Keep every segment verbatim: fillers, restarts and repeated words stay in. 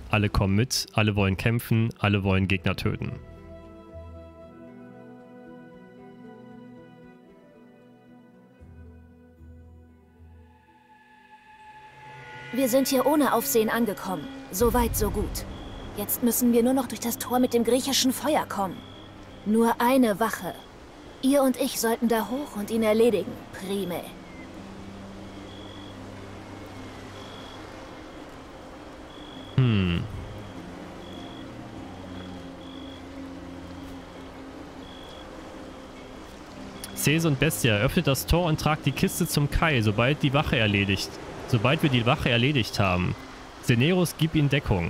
alle kommen mit, alle wollen kämpfen, alle wollen Gegner töten. Wir sind hier ohne Aufsehen angekommen. So weit, so gut. Jetzt müssen wir nur noch durch das Tor mit dem griechischen Feuer kommen. Nur eine Wache. Ihr und ich sollten da hoch und ihn erledigen, Prime. Hm. Sese und Bestia, öffnet das Tor und tragt die Kiste zum Kai, sobald die Wache erledigt. Sobald wir die Wache erledigt haben. Seneros, gib ihnen Deckung.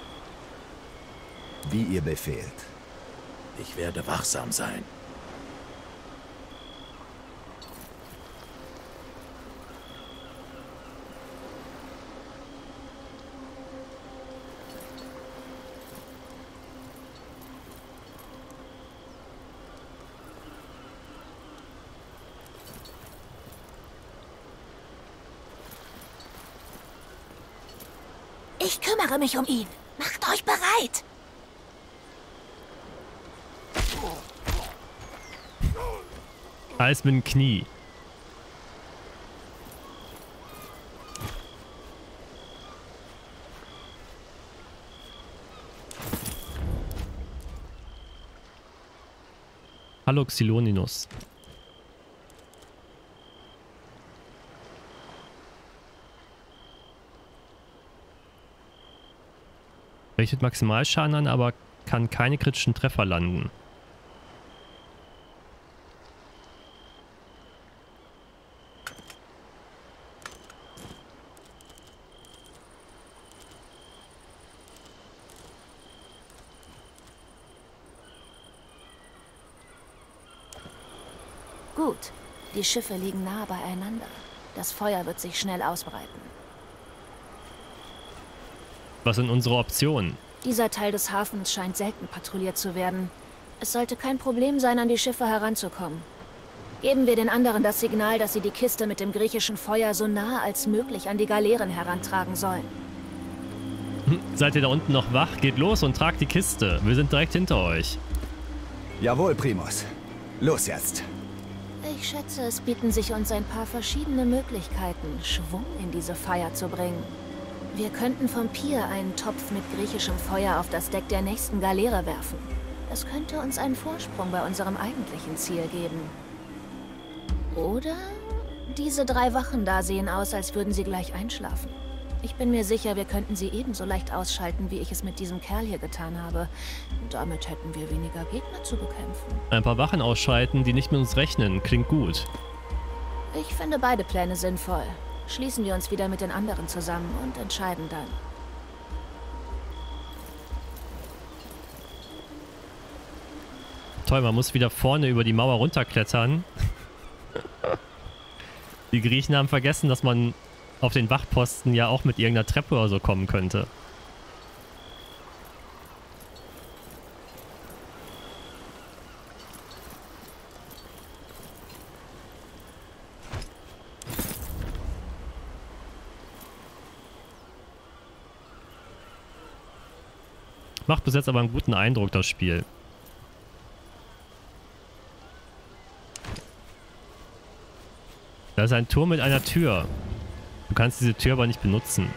Wie ihr befehlt. Ich werde wachsam sein. Ich kümmere mich um ihn. Macht euch bereit. Alles mit dem Knie. Hallo Xyloninus. Richtet Maximalschaden an, aber kann keine kritischen Treffer landen. Gut, die Schiffe liegen nah beieinander. Das Feuer wird sich schnell ausbreiten. Was sind unsere Optionen? Dieser Teil des Hafens scheint selten patrouilliert zu werden. Es sollte kein Problem sein, an die Schiffe heranzukommen. Geben wir den anderen das Signal, dass sie die Kiste mit dem griechischen Feuer so nah als möglich an die Galeeren herantragen sollen. Hm, seid ihr da unten noch wach? Geht los und tragt die Kiste. Wir sind direkt hinter euch. Jawohl, Primus. Los jetzt. Ich schätze, es bieten sich uns ein paar verschiedene Möglichkeiten, Schwung in diese Feier zu bringen. Wir könnten vom Pier einen Topf mit griechischem Feuer auf das Deck der nächsten Galeere werfen. Das könnte uns einen Vorsprung bei unserem eigentlichen Ziel geben. Oder diese drei Wachen da sehen aus, als würden sie gleich einschlafen. Ich bin mir sicher, wir könnten sie ebenso leicht ausschalten, wie ich es mit diesem Kerl hier getan habe. Damit hätten wir weniger Gegner zu bekämpfen. Ein paar Wachen ausschalten, die nicht mit uns rechnen. Klingt gut. Ich finde beide Pläne sinnvoll. Schließen wir uns wieder mit den anderen zusammen und entscheiden dann. Toll, man muss wieder vorne über die Mauer runterklettern. Die Griechen haben vergessen, dass man auf den Wachposten ja auch mit irgendeiner Treppe oder so kommen könnte. Macht bis jetzt aber einen guten Eindruck, das Spiel. Da ist ein Turm mit einer Tür. Du kannst diese Tür aber nicht benutzen.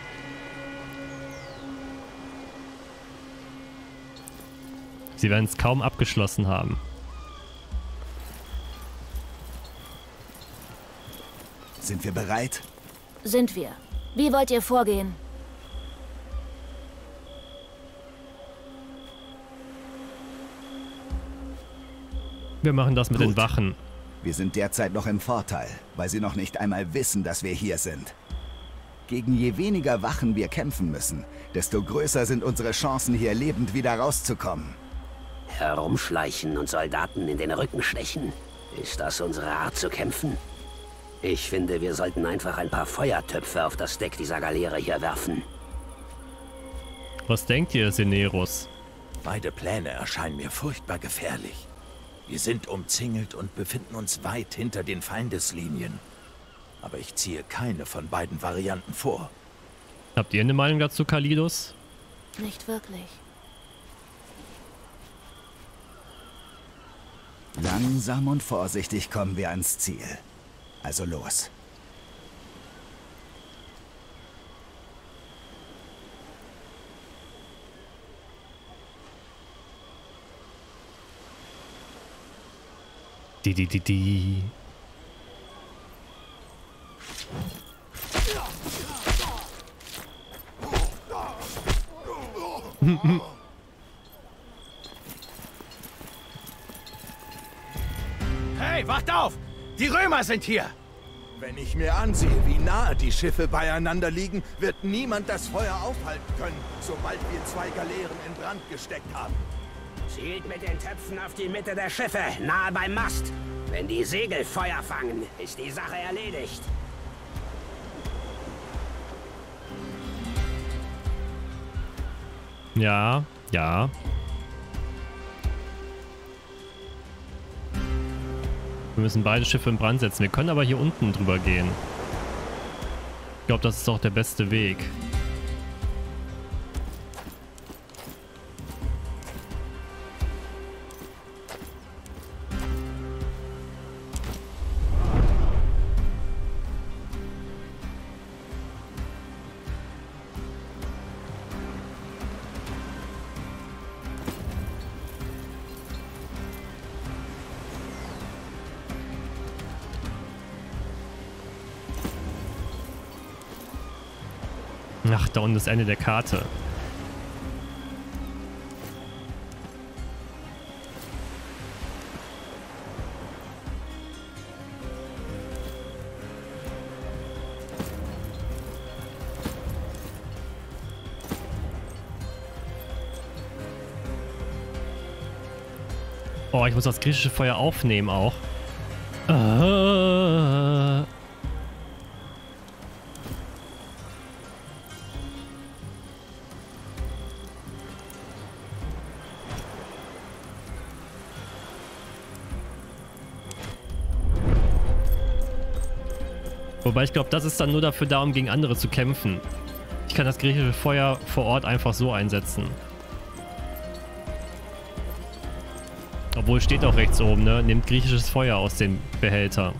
Sie werden es kaum abgeschlossen haben. Sind wir bereit? Sind wir. Wie wollt ihr vorgehen? Wir machen das mit Gut. den Wachen. Wir sind derzeit noch im Vorteil, weil sie noch nicht einmal wissen, dass wir hier sind. Gegen je weniger Wachen wir kämpfen müssen, desto größer sind unsere Chancen, hier lebend wieder rauszukommen. Herumschleichen und Soldaten in den Rücken stechen. Ist das unsere Art zu kämpfen? Ich finde, wir sollten einfach ein paar Feuertöpfe auf das Deck dieser Galeere hier werfen. Was denkt ihr, Seneros? Beide Pläne erscheinen mir furchtbar gefährlich. Wir sind umzingelt und befinden uns weit hinter den Feindeslinien. Aber ich ziehe keine von beiden Varianten vor. Habt ihr eine Meinung dazu, Kalidos? Nicht wirklich. Langsam und vorsichtig kommen wir ans Ziel. Also los. Die, die, die, die. Hey, wacht auf! Die Römer sind hier! Wenn ich mir ansehe, wie nahe die Schiffe beieinander liegen, wird niemand das Feuer aufhalten können, sobald wir zwei Galeeren in Brand gesteckt haben. Zielt mit den Töpfen auf die Mitte der Schiffe, nahe beim Mast. Wenn die Segel Feuer fangen, ist die Sache erledigt. Ja, ja. Wir müssen beide Schiffe in Brand setzen. Wir können aber hier unten drüber gehen. Ich glaube, das ist auch der beste Weg. Ach, da unten ist das Ende der Karte. Oh, ich muss das griechische Feuer aufnehmen auch. Äh. Wobei ich glaube, das ist dann nur dafür da, um gegen andere zu kämpfen. Ich kann das griechische Feuer vor Ort einfach so einsetzen. Obwohl, steht auch rechts oben, ne? Nehmt griechisches Feuer aus dem Behälter.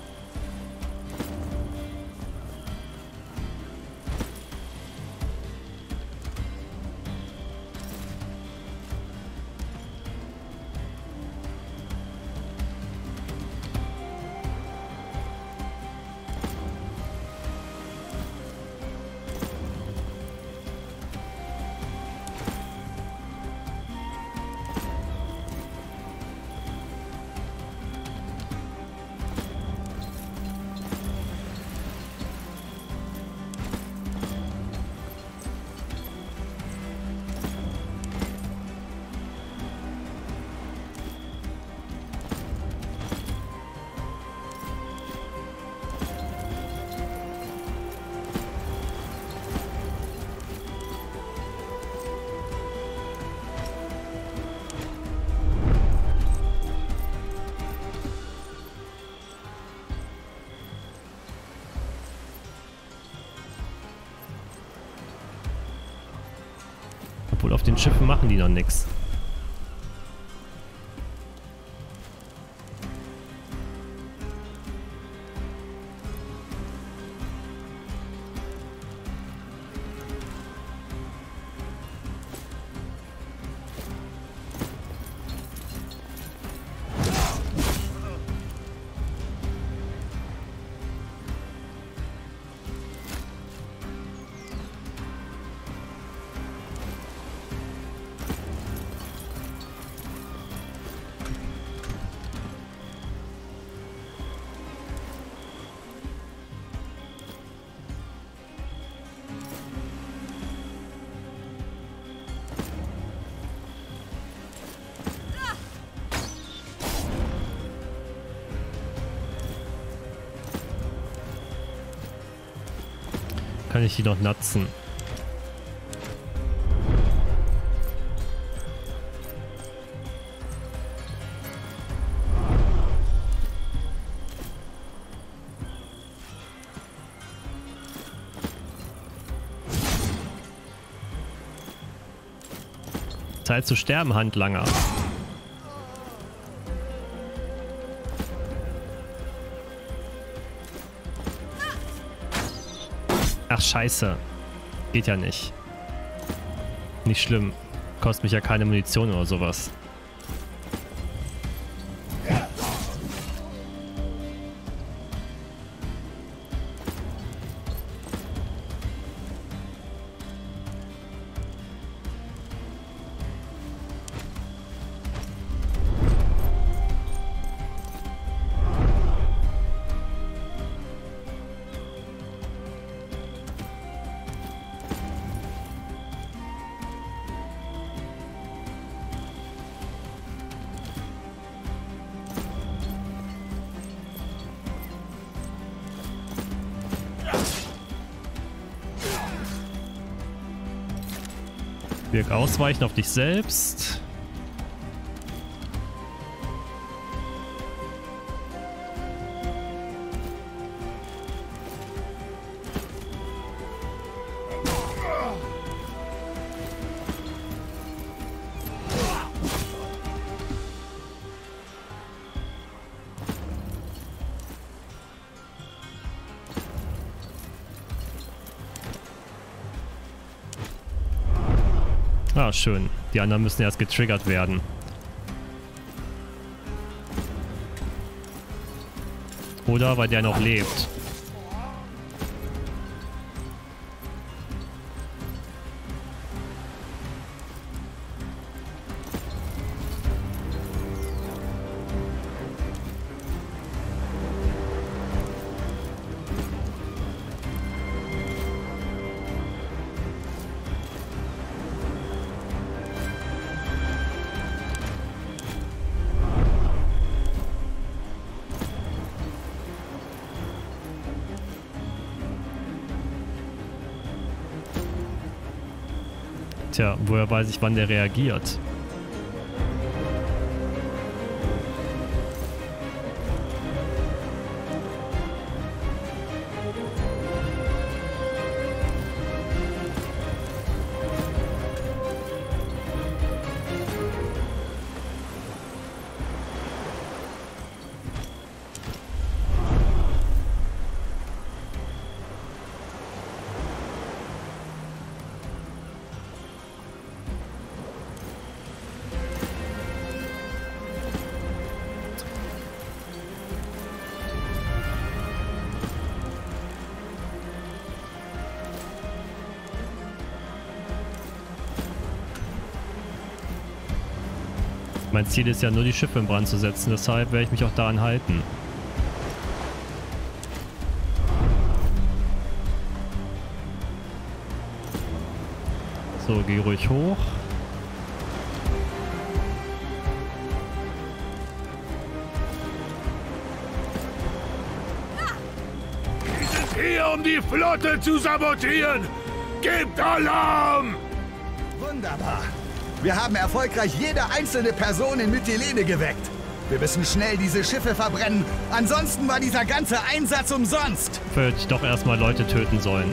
Obwohl auf den Schiffen machen die noch nichts. Kann ich die noch natzen? Zeit zu sterben, Handlanger. Ach, scheiße. Geht ja nicht. Nicht schlimm. Kostet mich ja keine Munition oder sowas. Wirk ausweichen auf dich selbst. Ah, schön. Die anderen müssen erst getriggert werden. Oder weil der noch lebt. Tja, woher weiß ich, wann der reagiert? Mein Ziel ist ja nur, die Schiffe in Brand zu setzen, deshalb werde ich mich auch daran halten. So, geh ruhig hoch. Wir sind hier, um die Flotte zu sabotieren! Gebt Alarm! Wunderbar. Wir haben erfolgreich jede einzelne Person in Mytilene geweckt. Wir müssen schnell diese Schiffe verbrennen. Ansonsten war dieser ganze Einsatz umsonst. Hätte ich doch erstmal Leute töten sollen.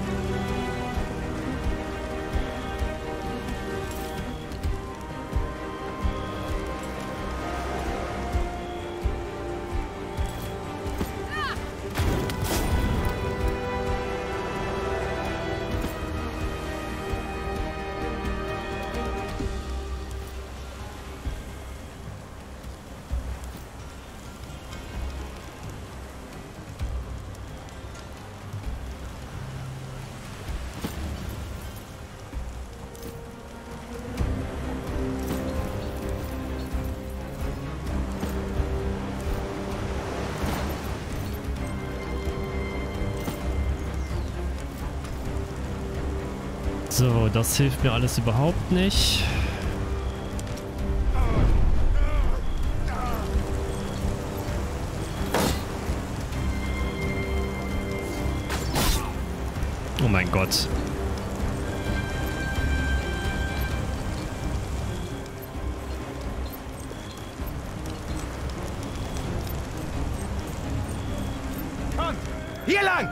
So, das hilft mir alles überhaupt nicht. Oh mein Gott. Komm, hier lang!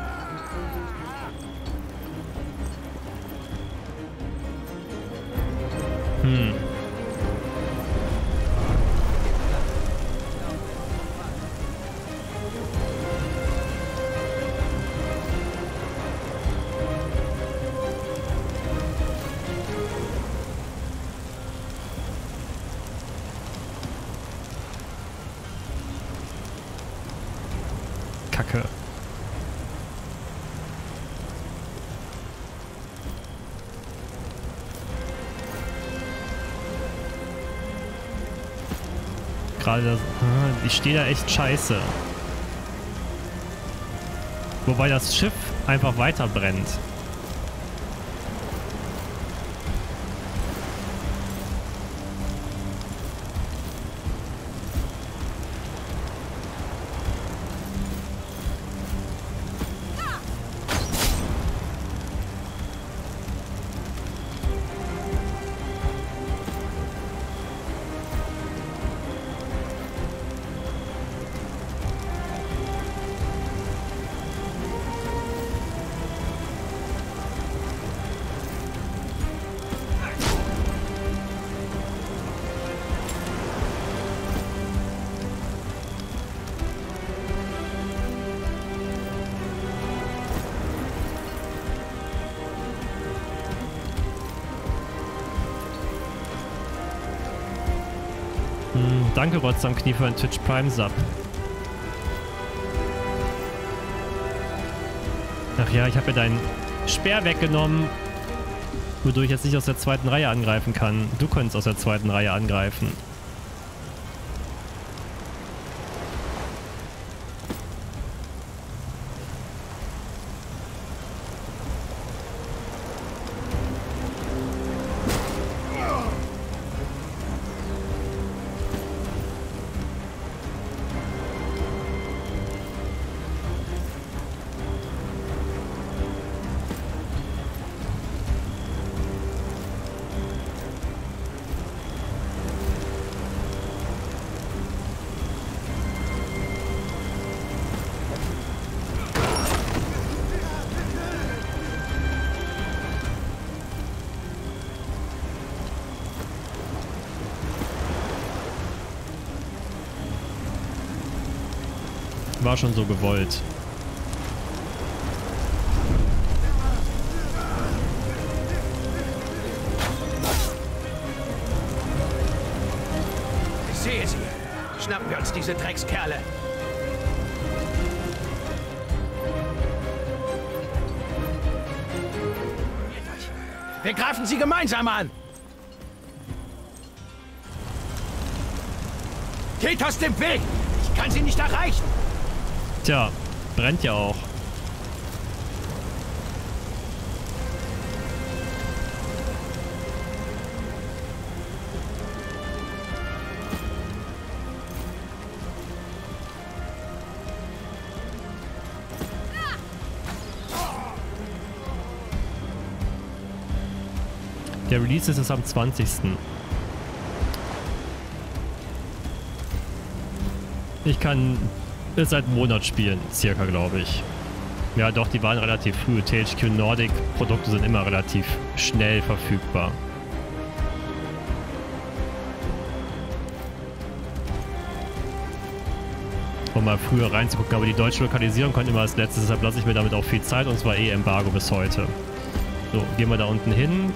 Hm. Kacke. Gerade das... Ich stehe da echt scheiße. Wobei das Schiff einfach weiter brennt. Hm, danke, Rotz am Knie, für einen Twitch Prime Sub. Ach ja, ich habe mir deinen Speer weggenommen, wodurch ich jetzt nicht aus der zweiten Reihe angreifen kann. Du könntest aus der zweiten Reihe angreifen. War schon so gewollt. Ich sehe sie. Schnappen wir uns diese Dreckskerle. Wir greifen sie gemeinsam an. Geht aus dem Weg! Ich kann sie nicht erreichen! Tja, brennt ja auch. Der Release ist es am zwanzigsten Ich kann es seit einem Monat spielen, circa, glaube ich. Ja doch, die waren relativ früh. T H Q Nordic Produkte sind immer relativ schnell verfügbar. Um mal früher reinzugucken, aber die deutsche Lokalisierung kommt immer als letztes, deshalb lasse ich mir damit auch viel Zeit und zwar eh Embargo bis heute. So, gehen wir da unten hin.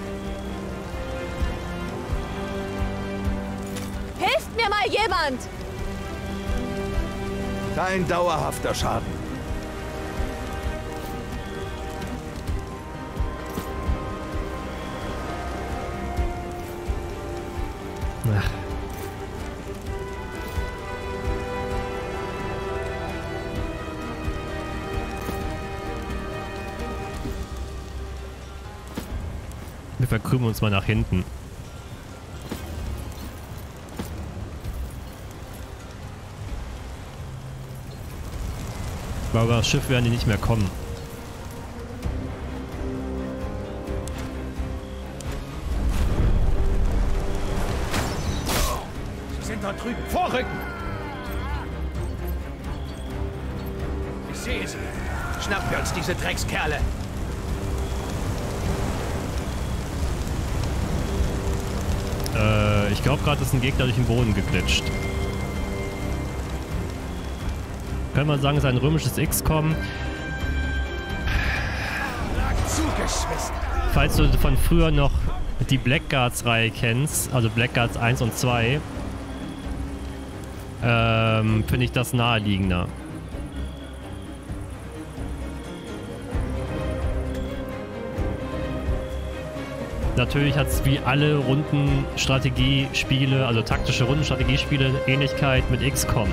Hilft mir mal jemand! Kein dauerhafter Schaden. Ach. Wir verkrümeln uns mal nach hinten. Aber über das Schiff werden die nicht mehr kommen. Sie sind dort drüben. Vorrücken! Ich sehe sie. Schnappen wir uns diese Dreckskerle. Äh, ich glaube gerade ist ein Gegner durch den Boden geglitscht. Kann man sagen, es ist ein römisches X COM. Falls du von früher noch die Blackguards-Reihe kennst, also Blackguards eins und zwei, ähm, finde ich das naheliegender. Natürlich hat es wie alle Rundenstrategiespiele, also taktische Rundenstrategiespiele, Ähnlichkeit mit X COM.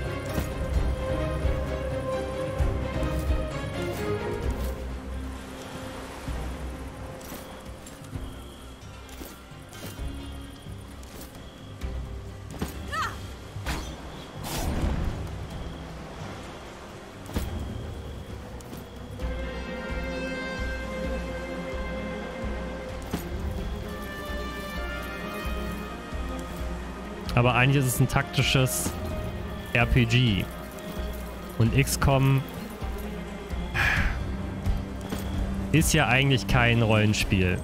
Aber eigentlich ist es ein taktisches R P G. Und X COM ist ja eigentlich kein Rollenspiel.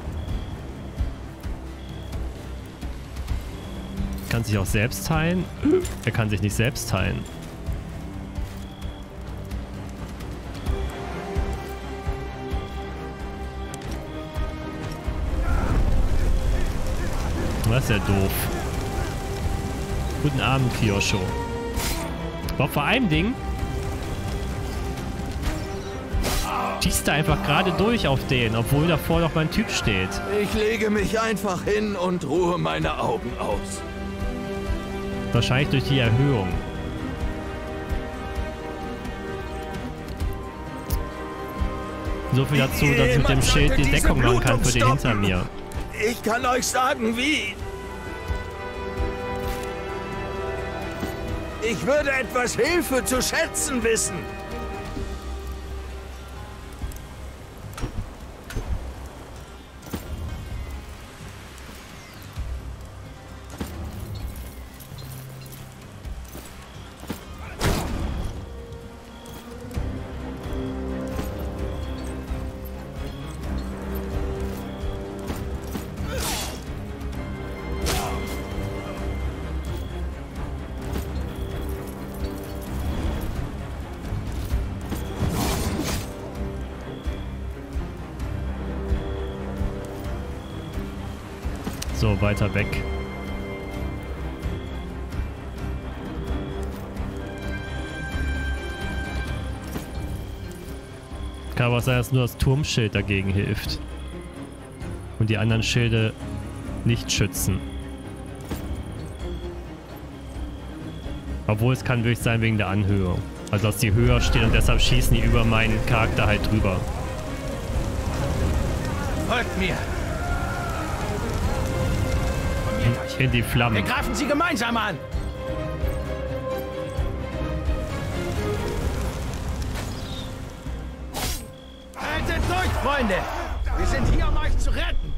Kann sich auch selbst teilen? Er kann sich nicht selbst teilen. Das ist ja doof. Guten Abend, Kyosho. Aber vor allem Ding schießt er einfach gerade durch auf den, obwohl davor noch mein Typ steht. Ich lege mich einfach hin und ruhe meine Augen aus. Wahrscheinlich durch die Erhöhung. So viel dazu, dass ich mit dem Schild die Deckung machen kann für den hinter mir. Ich kann euch sagen, wie. Ich würde etwas Hilfe zu schätzen wissen. So, weiter weg. Kann aber sein, dass nur das Turmschild dagegen hilft. Und die anderen Schilde nicht schützen. Obwohl es kann wirklich sein wegen der Anhöhe. Also dass die höher stehen und deshalb schießen die über meinen Charakter halt drüber. Folgt mir! In die Flammen. Wir greifen sie gemeinsam an! Haltet durch, Freunde! Wir sind hier, um euch zu retten!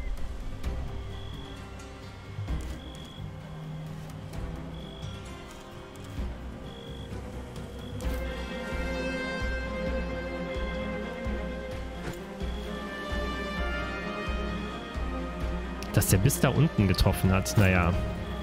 Dass der bis da unten getroffen hat, naja.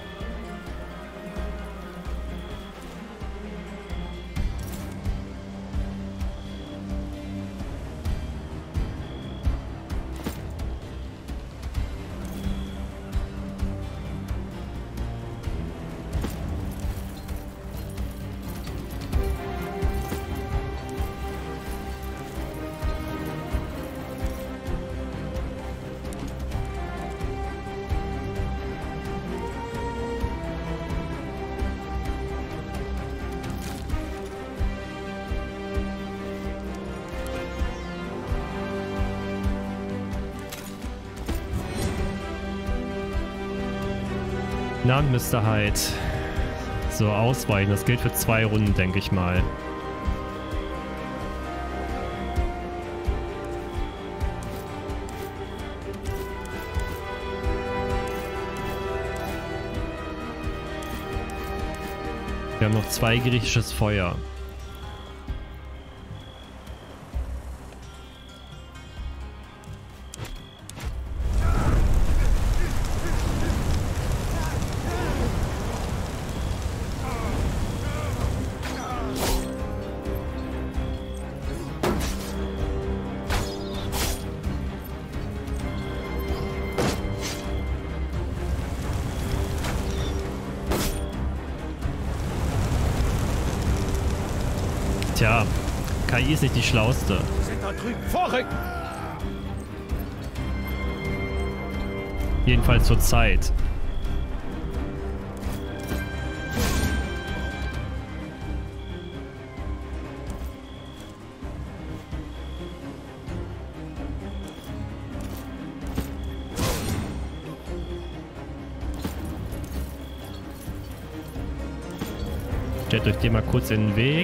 Na, Mister Hyde. So, ausweichen. Das gilt für zwei Runden, denke ich mal. Wir haben noch zwei griechisches Feuer. Tja, K I ist nicht die schlauste. Wir sind dort drüben. Vorrücken! Jedenfalls zur Zeit. Stellt euch den mal kurz in den Weg.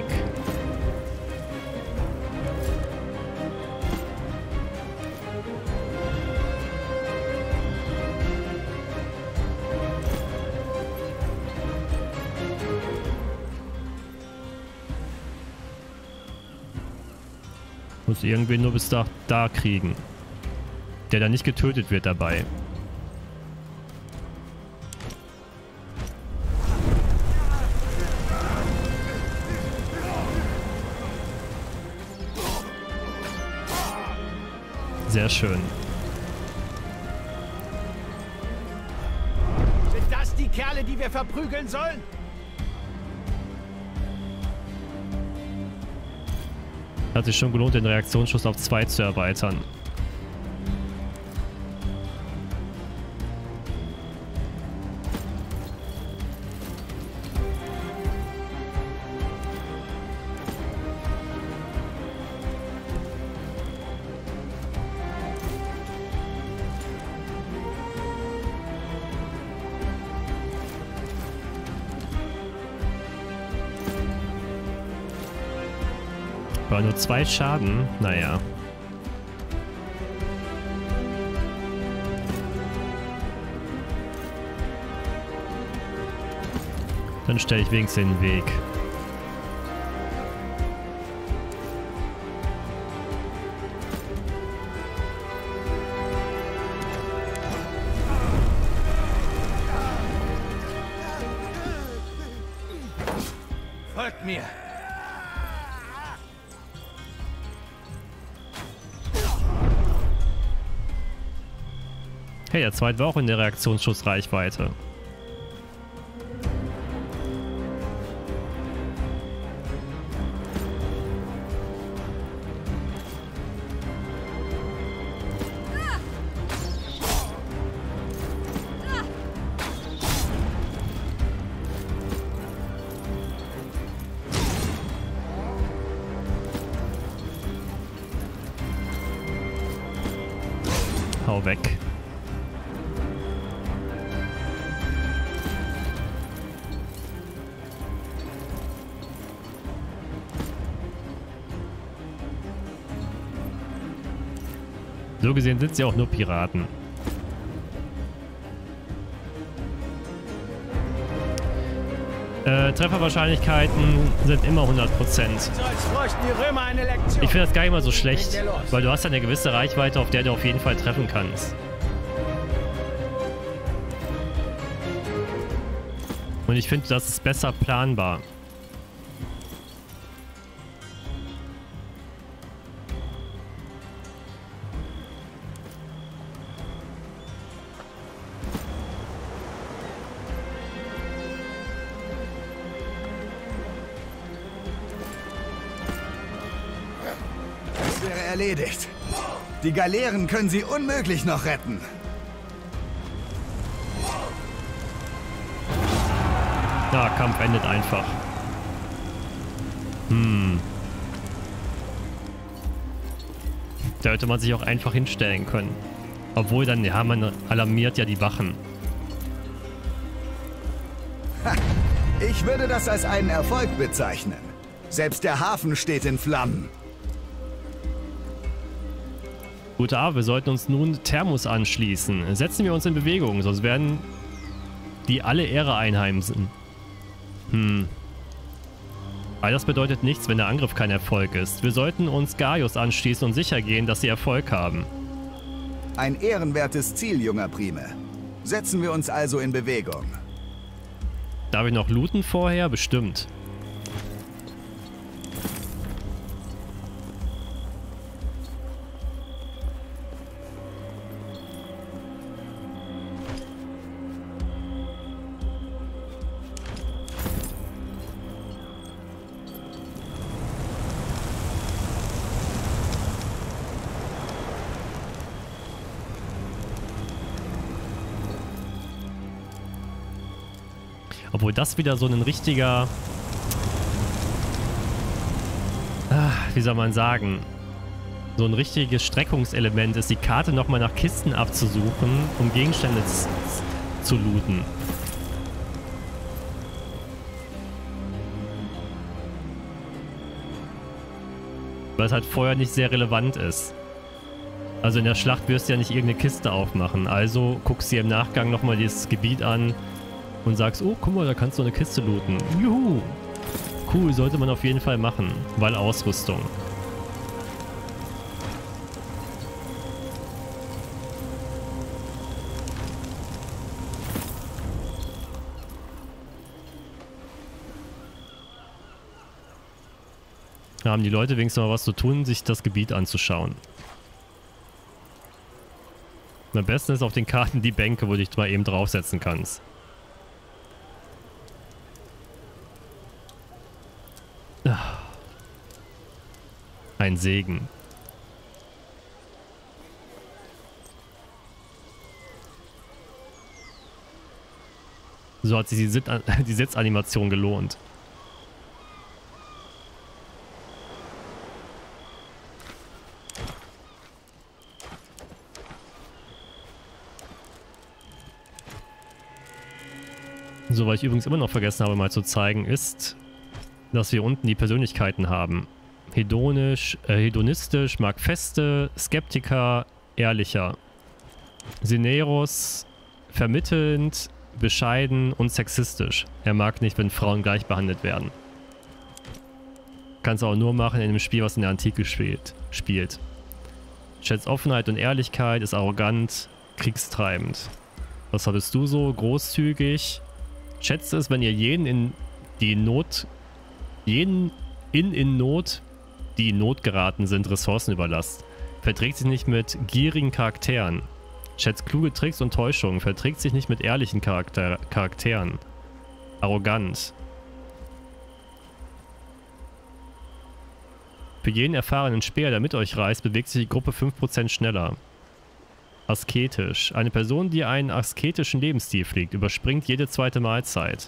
Muss irgendwen nur bis da, da kriegen. Der dann nicht getötet wird dabei. Sehr schön. Sind das die Kerle, die wir verprügeln sollen? Hat sich schon gelohnt, den Reaktionsschuss auf zwei zu erweitern. Aber nur zwei Schaden? Naja. Dann stelle ich wenigstens den Weg. Folgt mir! Hey, der zweite war auch in der Reaktionsschussreichweite. Hau weg. So gesehen sind sie auch nur Piraten. Äh, Trefferwahrscheinlichkeiten sind immer hundert Prozent. So als bräuchten die Römer eine Lektion. Ich finde das gar nicht mal so schlecht, weil du hast ja eine gewisse Reichweite, auf der du auf jeden Fall treffen kannst. Und ich finde, das ist besser planbar. Wäre erledigt. Die Galeeren können sie unmöglich noch retten. Ja, Kampf endet einfach. Hm. Da hätte man sich auch einfach hinstellen können. Obwohl dann, ja, man alarmiert ja die Wachen. Ha, ich würde das als einen Erfolg bezeichnen. Selbst der Hafen steht in Flammen. Gut, aber wir sollten uns nun Thermus anschließen. Setzen wir uns in Bewegung, sonst werden die alle Ehre einheimsen. Hm. Aber das bedeutet nichts, wenn der Angriff kein Erfolg ist. Wir sollten uns Gaius anschließen und sicher gehen, dass sie Erfolg haben. Ein ehrenwertes Ziel, junger Prime. Setzen wir uns also in Bewegung. Darf ich noch looten vorher? Bestimmt. Obwohl das wieder so ein richtiger... Ah, wie soll man sagen? So ein richtiges Streckungselement ist, die Karte nochmal nach Kisten abzusuchen, um Gegenstände zu looten. Weil es halt vorher nicht sehr relevant ist. Also in der Schlacht wirst du ja nicht irgendeine Kiste aufmachen. Also guckst dir im Nachgang nochmal dieses Gebiet an und sagst, oh, guck mal, da kannst du eine Kiste looten. Juhu! Cool, sollte man auf jeden Fall machen, weil Ausrüstung. Da haben die Leute wenigstens mal was zu tun, sich das Gebiet anzuschauen. Und am besten ist auf den Karten die Bänke, wo du dich mal eben draufsetzen kannst. Ein Segen. So hat sich die, Sit die Sitzanimation gelohnt. So, was ich übrigens immer noch vergessen habe mal zu zeigen, ist, dass wir unten die Persönlichkeiten haben. Hedonisch, äh, hedonistisch, mag Feste, Skeptiker, ehrlicher. Sineros, vermittelnd, bescheiden und sexistisch. Er mag nicht, wenn Frauen gleich behandelt werden. Kannst du auch nur machen in einem Spiel, was in der Antike spielt. spielt. Schätzt Offenheit und Ehrlichkeit, ist arrogant, kriegstreibend. Was hattest du so? Großzügig. Schätzt es, wenn ihr jeden in die Not, jeden in in Not, die in Not geraten sind, Ressourcen überlasst. Verträgt sich nicht mit gierigen Charakteren. Schätzt kluge Tricks und Täuschungen. Verträgt sich nicht mit ehrlichen Charakter Charakteren. Arrogant. Für jeden erfahrenen Speer, der mit euch reist, bewegt sich die Gruppe fünf Prozent schneller. Asketisch. Eine Person, die einen asketischen Lebensstil pflegt, überspringt jede zweite Mahlzeit.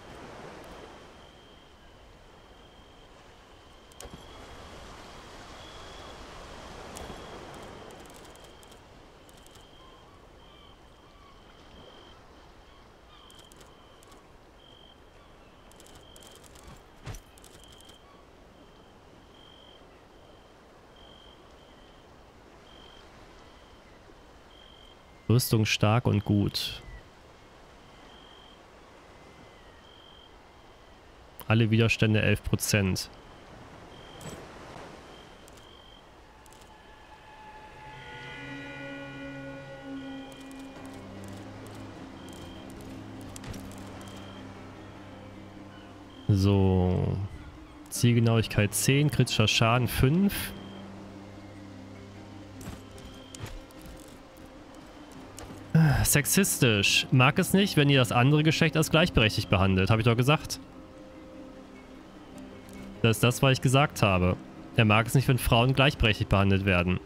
Rüstung stark und gut. Alle Widerstände elf Prozent. So. Zielgenauigkeit zehn, kritischer Schaden fünf. Sexistisch. Mag es nicht, wenn ihr das andere Geschlecht als gleichberechtigt behandelt. Habe ich doch gesagt. Das ist das, was ich gesagt habe. Er mag es nicht, wenn Frauen gleichberechtigt behandelt werden.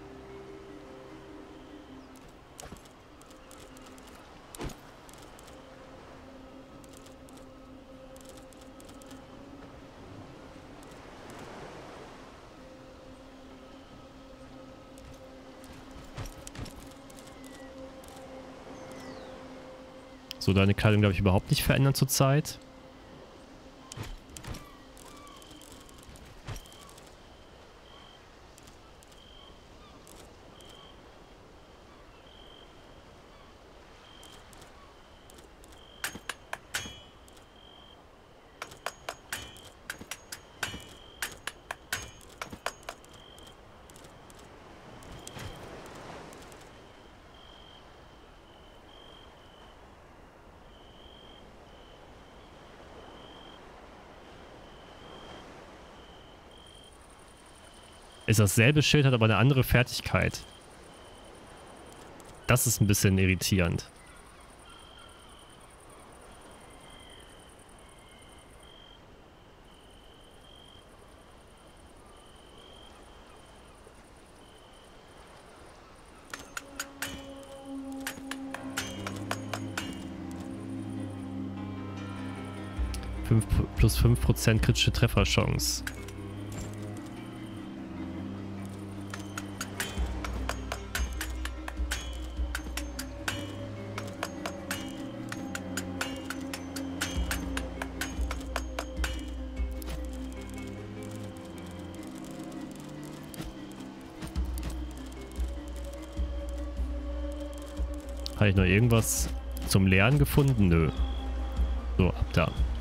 So, deine Kleidung glaube ich überhaupt nicht verändern zurzeit. Ist dasselbe Schild, hat aber eine andere Fertigkeit. Das ist ein bisschen irritierend. fünf, plus fünf Prozent kritische Trefferchance. Habe ich noch irgendwas zum Lernen gefunden? Nö. So, ab da.